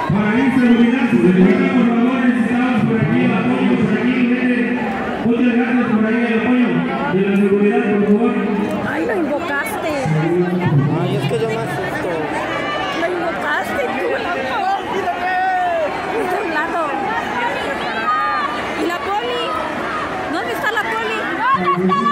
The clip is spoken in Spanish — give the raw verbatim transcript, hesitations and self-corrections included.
Para inseguridad, seguridad, por favor, necesitamos por aquí el apoyo, por aquí, gente. Muchas gracias por ahí el apoyo de la seguridad, por favor. Ay, lo invocaste. Ay, es que yo me asusto. Lo invocaste tú, loco. Está a un lado. ¿Y la poli? ¿Dónde está la poli? ¿Dónde está?